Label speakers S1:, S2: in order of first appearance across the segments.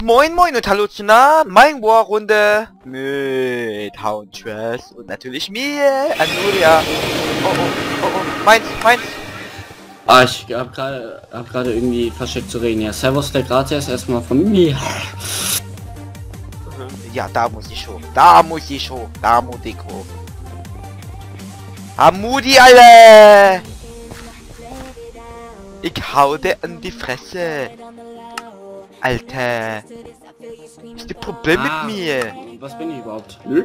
S1: moin moin und hallo zu einer Minewar-Runde mit Houndstress und natürlich mir, Anuria. Oh, oh, oh, oh, meins.
S2: Ah, ich hab gerade irgendwie verschickt zu reden. Ja, servus der Gratis erstmal von mir.
S1: Ja, da muss ich hoch. Da muss ich hoch. Hamudi, alle! Ich hau dir in die Fresse. Alter. Was ist das Problem mit mir?
S2: Was bin ich überhaupt? LOL!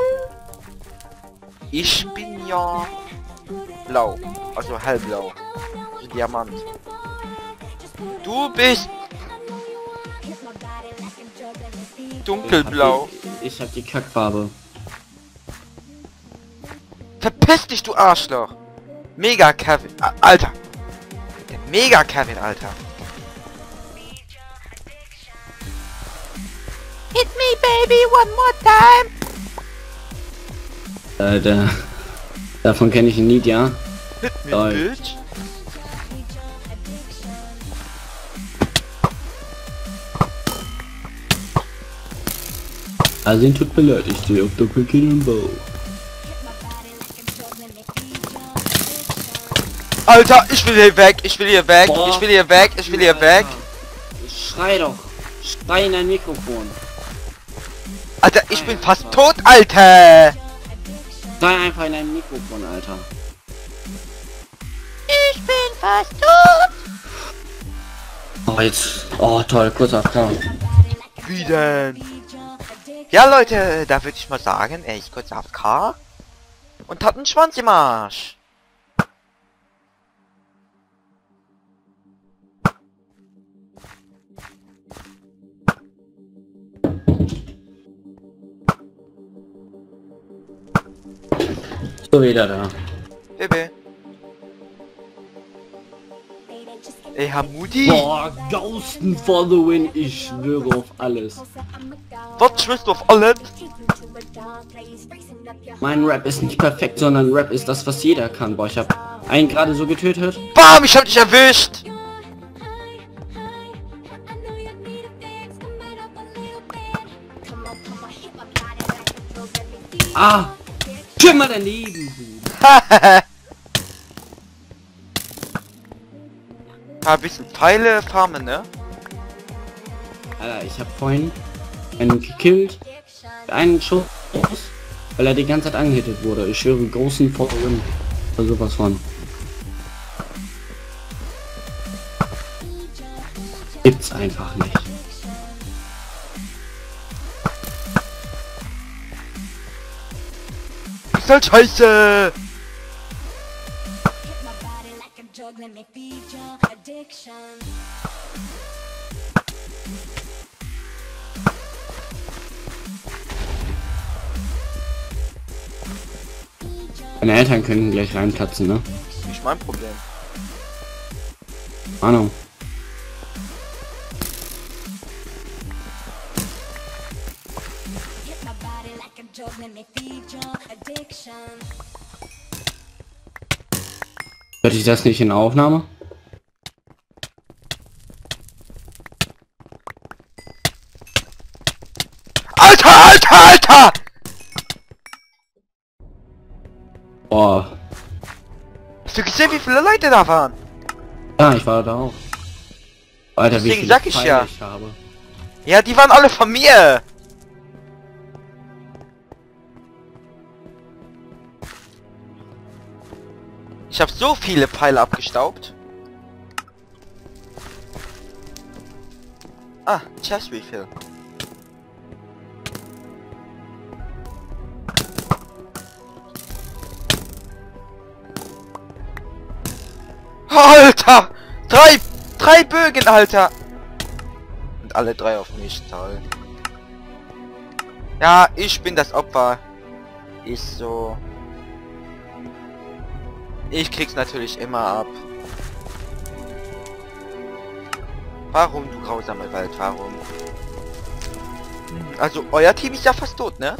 S1: Ich bin ja blau. Also hellblau. Also Diamant. Du bist dunkelblau.
S2: Ich hab die Kackfarbe.
S1: Verpiss dich, du Arschloch. Mega Kevin. Alter. Der Mega Kevin, Alter. Hit me, baby, one more time.
S2: Alter. Davon kenne ich ein Lied, ja?
S1: Hit me,
S2: Lol.
S1: bitch.
S2: Also ihn tut mir leid, ich stehe auf Doppelkill und Bow.
S1: Alter, ich will hier weg,
S2: Boah.
S1: ich will hier weg.
S2: Schrei doch. Schrei in dein Mikrofon.
S1: Alter, ich bin fast tot, Alter.
S2: Schrei einfach in dein Mikrofon, Alter.
S1: Ich bin fast tot.
S2: Oh, jetzt. Oh, toll, kurz auf Klar.
S1: Wie denn? Ja, Leute, da würde ich mal sagen, ich kurz AFK und hat einen Schwanz im Arsch.
S2: So wieder da.
S1: Bebe. Ey, Hamudi.
S2: Boah, Ghosten for the win. Ich schwöre auf alles.
S1: Was schwörst du auf alles?
S2: Mein Rap ist nicht perfekt, sondern Rap ist das, was jeder kann. Boah, ich hab einen gerade so getötet.
S1: Bam, ich hab dich erwischt.
S2: Ah! Schimmer daneben!
S1: Ein bisschen Pfeile farmen, ne?
S2: Alter, ich hab vorhin einen gekillt. Einen Schuss, weil er die ganze Zeit angehittet wurde. Ich schwöre, großen Vorwurf. Oder sowas von. Gibt's einfach nicht.
S1: Ist halt scheiße.
S2: Meine Eltern können gleich reinplatzen, ne?
S1: Nicht mein Problem.
S2: Ahnung. Hört ich das nicht in Aufnahme?
S1: Alter!
S2: Boah.
S1: Hast du gesehen, wie viele Leute da waren?
S2: Ja, ich war da auch. Alter, wie
S1: Deswegen
S2: viele
S1: sag ich
S2: Pfeile
S1: ja.
S2: ich habe.
S1: Ja, die waren alle von mir. Ich habe so viele Pfeile abgestaubt. Ah, Chest Refill. Alter! Drei Bögen, Alter! Und alle drei auf mich, toll. Ja, ich bin das Opfer. Ist so. Ich krieg's natürlich immer ab. Warum, du grausame Welt, warum? Also, euer Team ist ja fast tot, ne?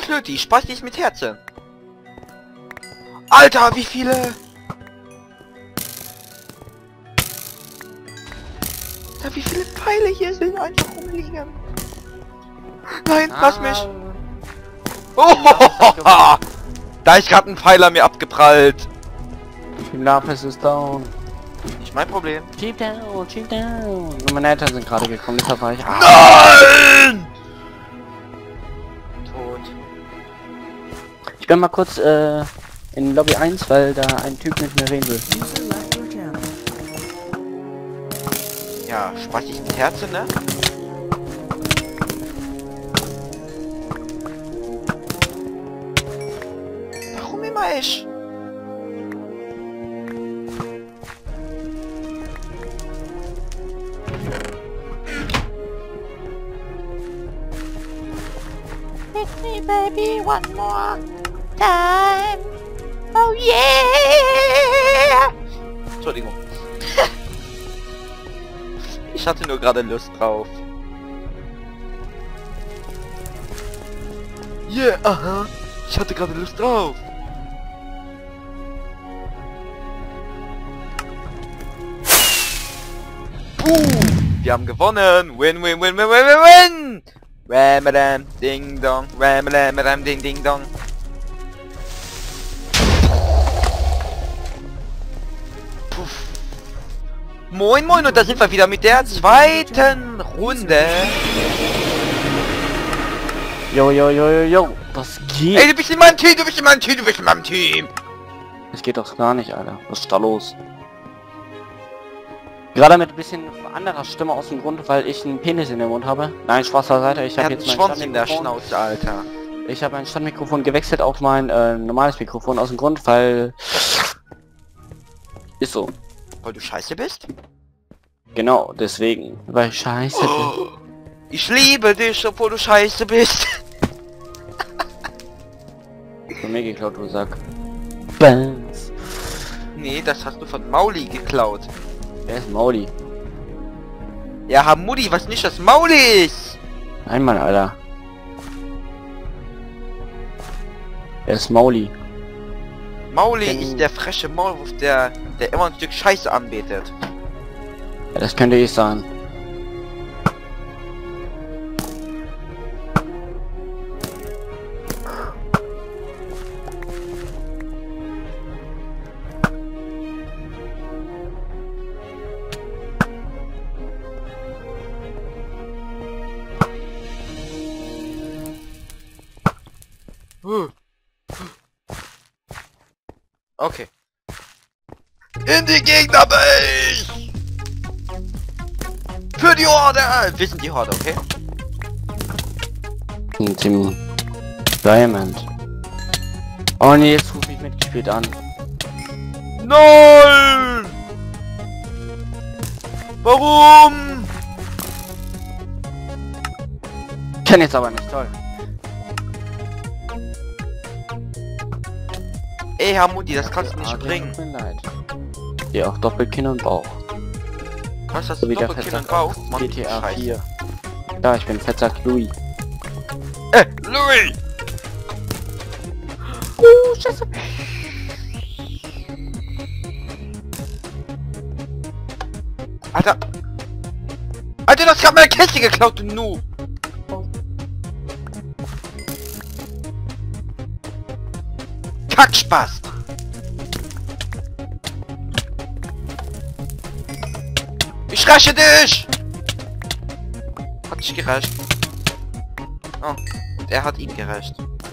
S1: Klöti, Spastis mit Herzen. Alter, wie viele? Alter, wie viele Pfeile hier sind einfach rumliegen. Nein, lass mich. Oh, da ist gerade ein Pfeiler mir abgeprallt.
S2: Team Lapis ist down.
S1: Nicht mein Problem.
S2: Cheap down, cheap down. Und meine Eltern sind gerade gekommen, deshalb war ich...
S1: Nein! Tot.
S2: Ich bin mal kurz in Lobby 1, weil da ein Typ mit mir reden will.
S1: Ja, Spastis mit Herzen, ne? Warum immer ich?
S3: Hit me, baby, one more time. Oh yeah!
S1: Entschuldigung. Ich hatte nur gerade Lust drauf. Yeah, aha. Ich hatte gerade Lust drauf. Wir haben gewonnen. Win, win, win, win, win, win, win. Ramadam, ding dong. Ramadam, ding, ding dong. Puff. Moin, moin, und da sind wir wieder mit der zweiten Runde.
S2: Jo, jo, jo, jo, jo. Was geht?
S1: Ey, du bist in meinem Team, du bist in meinem Team, du bist in meinem Team.
S2: Das geht doch gar nicht, Alter. Was ist da los? Gerade mit ein bisschen anderer Stimme aus dem Grund, weil ich einen Penis in den Mund habe. Nein, Spaß beiseite. Ich
S1: Er
S2: habe
S1: hat
S2: jetzt
S1: einen
S2: mein
S1: Schwanz in der
S2: Standmikrofon.
S1: Schnauze, Alter.
S2: Ich habe mein Standmikrofon gewechselt auf mein normales Mikrofon aus dem Grund, weil... Ist so.
S1: Weil du scheiße bist?
S2: Genau, deswegen. Weil ich scheiße bin.
S1: Oh, ich liebe dich, obwohl du scheiße bist.
S2: Von mir geklaut, du Sack. Bams.
S1: Nee, das hast du von Mauli geklaut.
S2: Wer ist Mauli?
S1: Ja, Hamudi, was nicht das Mauli ist.
S2: Nein, Mann, Alter. Wer ist Mauli?
S1: Mauli
S2: Denn-
S1: ist der freche Maulwurf, der immer ein Stück Scheiße anbetet.
S2: Ja, das könnte ich sein.
S1: Okay. In die Gegnerbase! Für die Horde! Wir sind die Horde, okay?
S2: Team Diamond. Oh nee, jetzt rufe ich mitgespielt an.
S1: Nein! Warum?
S2: Kenn jetzt aber nicht, toll.
S1: Ey, Hamudi, das kannst du nicht
S2: Ah,
S1: bringen.
S2: tut mir leid. Hier auch Doppelkinn und Bauch.
S1: Was hast
S2: So
S1: du
S2: wie der
S1: Doppelkinn und
S2: Fettsack
S1: Bauch?
S2: aus
S1: Mann,
S2: GTA
S1: Scheiße.
S2: 4. Da, ich bin Fettsack Louis.
S1: Louis!
S2: Scheiße.
S1: Alter! Alter, du hast gerade meine Kiste geklaut, du Noob! Kackspaß! Ich räche dich! Hat dich gerächt. Oh, und er hat ihn gerächt.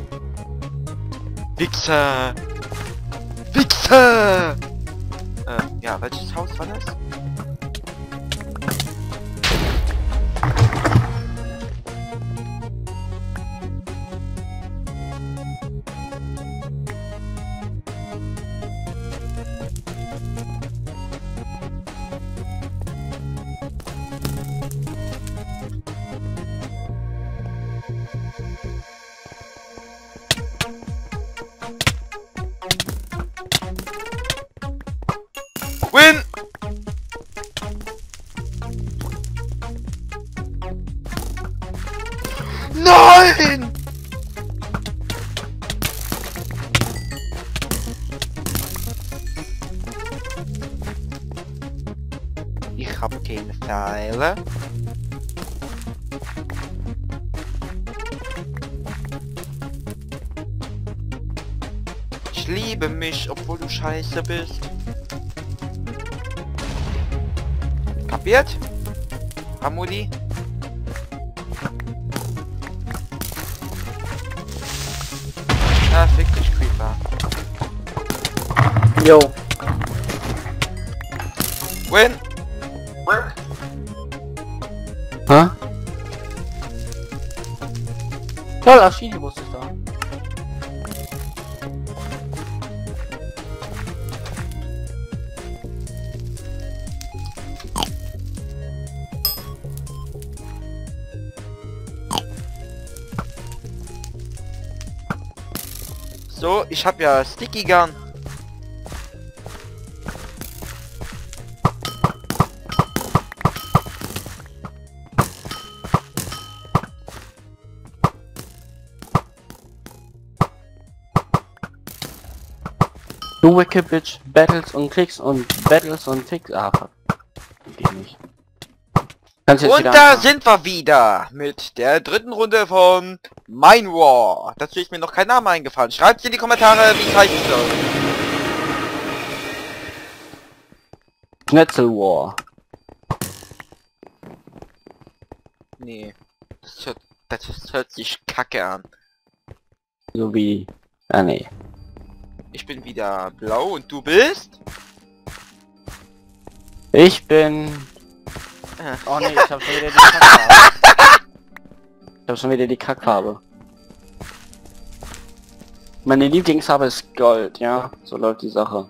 S1: Wichser! Wichser! Ja, welches Haus war das? Win! Nein! Teile. Ich liebe mich, obwohl du scheiße bist. Kapiert? Amudi? Ah, fick dich, Creeper.
S2: Jo.
S1: Win!
S2: Hä? Toll, Archidimus ist da.
S1: So, ich hab ja Sticky Gun.
S2: Du Wicked Bitch, Battles und Klicks und Battles und Fix. Ah, fuck. Geht nicht. Kannst jetzt
S1: Und
S2: wieder
S1: da
S2: anfangen.
S1: sind wir wieder mit der dritten Runde von Mine War. Dazu ist mir noch kein Name eingefallen. Schreibt in die Kommentare, wie es heißen soll.
S2: Schnetzel War.
S1: Nee, das hört sich kacke an.
S2: So wie... Ah, nee.
S1: Ich bin wieder blau und du bist?
S2: Ich bin...
S1: Äh.
S2: Oh nee, ich hab schon wieder die Kackfarbe. Ich hab schon wieder die Kackfarbe. Meine Lieblingsfarbe ist Gold, ja? So läuft die Sache.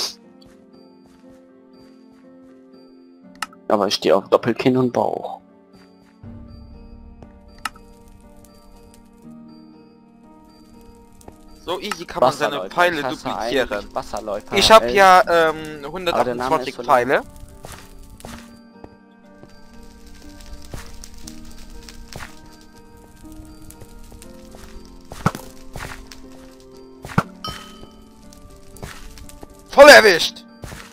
S2: Aber ich stehe auf Doppelkinn und Bauch.
S1: So easy kann man seine
S2: Wasserläufer.
S1: Pfeile
S2: Ich hasse
S1: duplizieren.
S2: eigentlich Wasserläufer.
S1: Ich habe
S2: Ey,
S1: ja
S2: Aber der Name
S1: 128
S2: ist so
S1: Pfeile. Voll erwischt!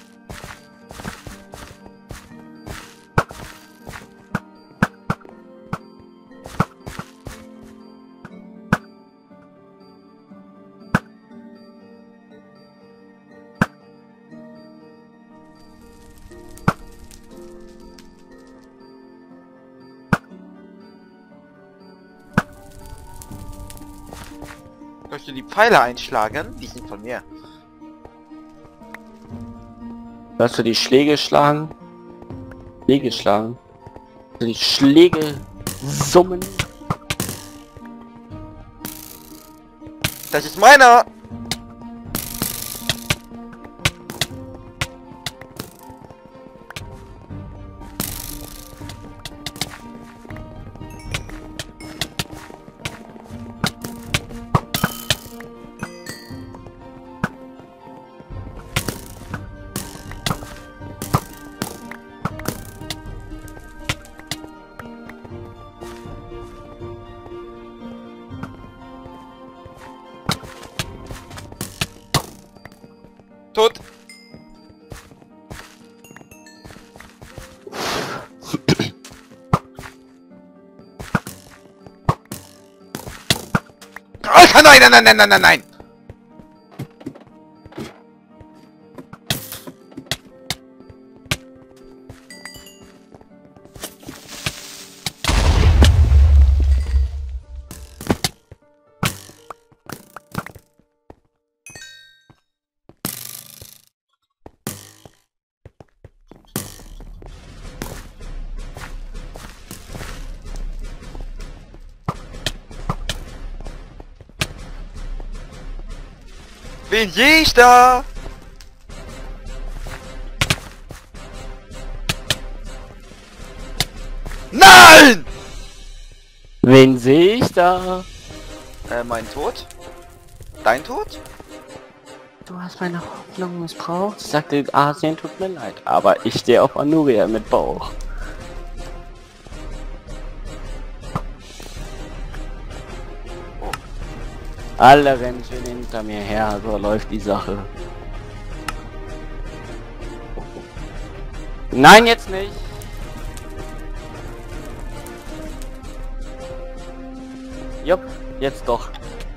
S1: Sollst du die Pfeile einschlagen? Die sind von mir.
S2: Hörst du die Schläge schlagen? Schläge schlagen? Hörst du die Schläge summen?
S1: Das ist meiner! Tot! Alter, nein, nein, nein, nein, nein, nein, nein! Wen sehe ich da? Nein!
S2: Wen sehe ich da?
S1: Mein Tod? Dein Tod?
S2: Du hast meine Hoffnung missbraucht. Ich sagte, Asien tut mir leid. Aber ich stehe auf Anuria mit Bauch. Alle rennen schön hinter mir her, so läuft die Sache. Nein, jetzt nicht.
S4: Jupp, jetzt doch.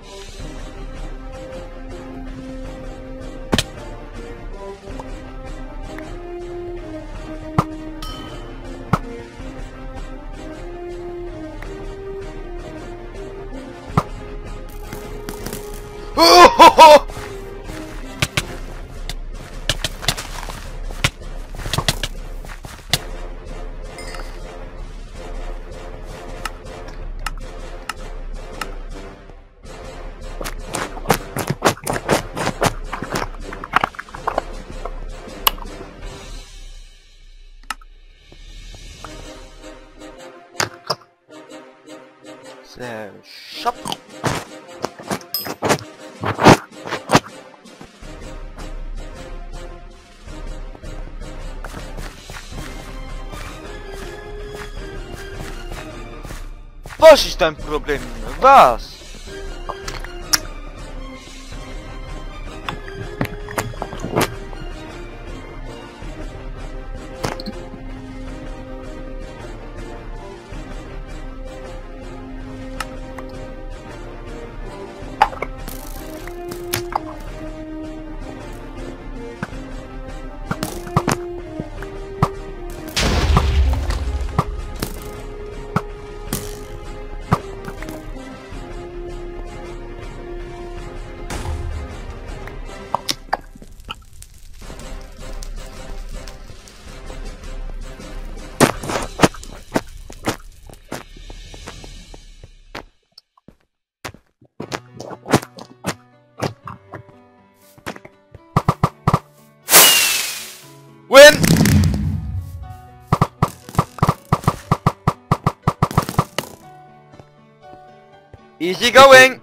S1: Oh! Sehr schopp. Was ist dein Problem? Was? Win! Easy going!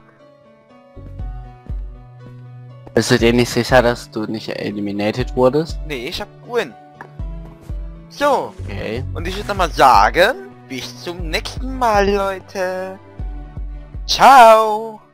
S4: Bist du dir nicht sicher, dass du nicht eliminated wurdest?
S1: Nee, ich hab Win. So,
S4: Okay.
S1: und ich würde nochmal sagen, bis zum nächsten Mal, Leute. Ciao!